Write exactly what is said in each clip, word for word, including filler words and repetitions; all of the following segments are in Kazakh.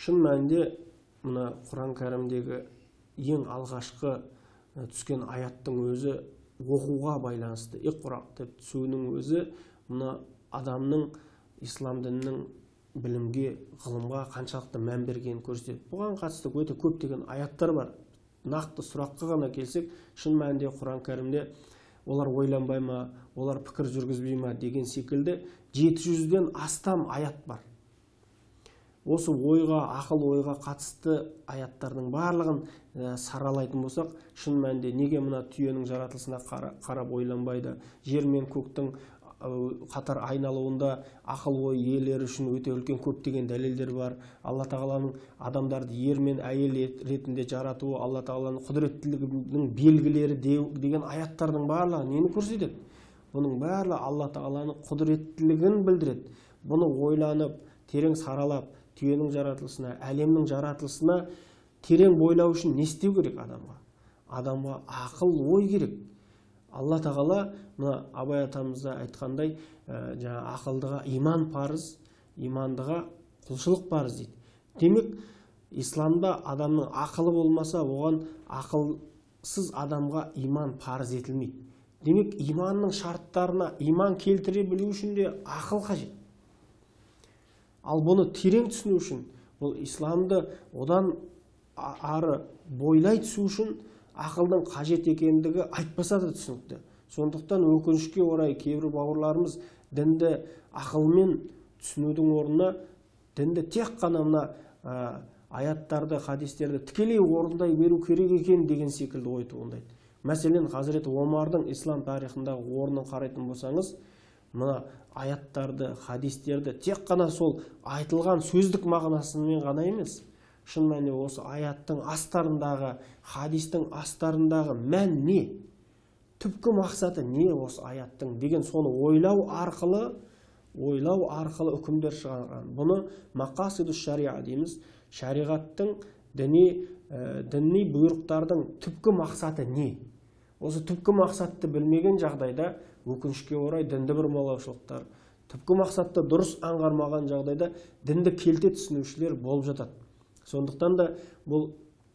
шын мәнінде мына Құран кәрімдегі ең алғашқы түскен аяттың өзі оқуға байланысты. Иқра деп түсуінің өзі мына адамның ислам дінінің білімге, ғылымға қаншалықты мән бергенін көрсетеді. Бұған қатысты өте көптеген аяттар бар. Нақты сұраққа ғана келсек, шын мәнінде Құран кәрімде олар ойланбай ма, олар пікір жүргізбей ма деген секілді жеті жүзден астам аят бар. Осы ойға, ақыл ойға қатысты аяттардың барлығын ә, саралайтын болсақ, шын мәнінде неге мына түйенің жаратылысына қара, қарап ойланбайды, жер мен көктің қатар айналуында ақыл ой иелері үшін өте үлкен көптеген дәлелдер бар. Алла тағаланың адамдарды ер мен әйел ретінде жаратуы, Алла тағаланың құдіреттілігінің белгілері деген аяттардың барлығы нені көрсетеді? Бұның барлығы Алла тағаланың құдіреттілігін білдіреді. Бұны ойланып, терең саралап, түйенің жаратылысына, әлемнің жаратылысына терең бойлау үшін не істеу керек адамға? Адамға ақыл ой керек. Алла тағала мына Абай атамызда айтқандай, ә, жаңа ақылдыға иман парыз, имандыға құлшылық парыз дейді. Демек, исламда адамның ақылы болмаса, оған ақылсыз адамға иман парыз етілмейді. Демек, иманның шарттарына иман келтіре білу үшін де ақыл қажет. Ал бұны терең түсіну үшін, бұл исламды одан ары бойлай түсу үшін ақылдың қажет екендігі айтпаса да түсінікті. Сондықтан өкінішке орай кейбір бауырларымыз дінді ақылмен түсінудің орнына дінді тек қана мына ә, аяттарды, хадистерді тікелей орындай беру керек екен деген секілді ой туындайды. Мәселен, Хазіреті Омардың ислам тарихындағы орнын қарайтын болсаңыз, мына аяттарды, хадистерді тек қана сол айтылған сөздік мағынасымен ғана емес, шын мәнінде осы аяттың астарындағы, хадистің астарындағы мән не? Түпкі мақсаты не осы аяттың деген соны ойлау арқылы, ойлау арқылы үкімдер шығарған. Бұны мақасиду шариа дейміз. Шариғаттың діни, ә, діни бұйрықтардың түпкі мақсаты не? Осы түпкі мақсатты білмеген жағдайда өкінішке орай дінді бұрмалаушылықтар, түпкі мақсатты дұрыс аңғармаған жағдайда дінді келте түсінушілер болып жатады. Сондықтан да бұл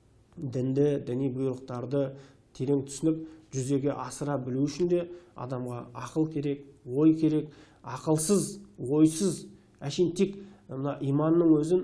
дінді, діни бұйрықтарды терең түсініп, жүзеге асыра білу үшін де адамға ақыл керек, ой керек. Ақылсыз, ойсыз, әшейін тек мына иманның өзін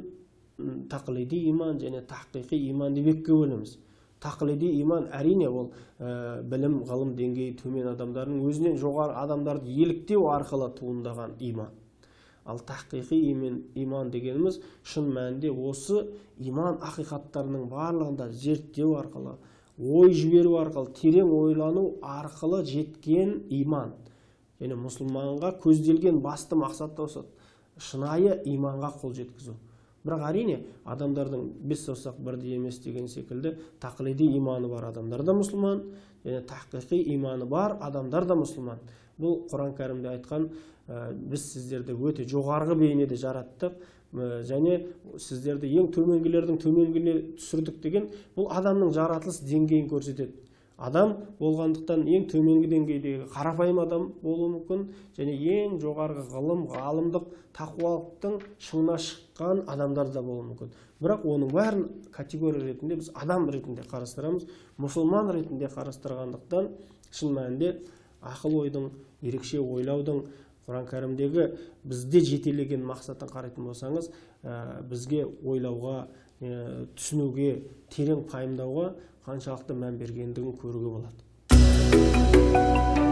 тақлиди иман және тахқиқи иман деп екіге бөлеміз. Тақлиди иман әрине ол ә, білім, ғылым деңгейі төмен адамдардың өзінен жоғары адамдарды еліктеу арқылы туындаған иман. Ал тахқиқи иман, иман дегеніміз шын мәнінде осы иман ақиқаттарының барлығында зерттеу арқылы, ой жіберу арқылы, терең ойлану арқылы жеткен иман. Және мұсылманға көзделген басты мақсат осы шынайы иманға қол жеткізу. Бірақ әрине адамдардың бес саусақ бірдей емес деген секілді тақлиди иманы бар адамдар да мұсылман, және тахқиқи иманы бар адамдар да мұсылман. Бұл Құран кәрімде айтқан, ә, біз сіздерді өте жоғарғы бейнеде жараттық, ә, және сіздерді ең төменгілердің төменгіле түсірдік деген бұл адамның жаратылыс деңгейін көрсетеді. Адам болғандықтан ең төменгі деңгейдегі қарапайым адам болуы мүмкін, және ең жоғарғы ғылым, ғалымдық, тақуалықтың шыңына шыққан адамдар да болуы мүмкін. Бірақ оның бәрін категория ретінде біз адам ретінде қарастырамыз, мұсылман ретінде қарастырғандықтан шын мәнінде ақыл ойдың, ерекше ойлаудың, Құран кәрімдегі бізде жетелеген мақсатын қарайтын болсаңыз, ә, бізге ойлауға, ә, түсінуге, терең пайымдауға қаншалықты мән бергендігін көруге болады.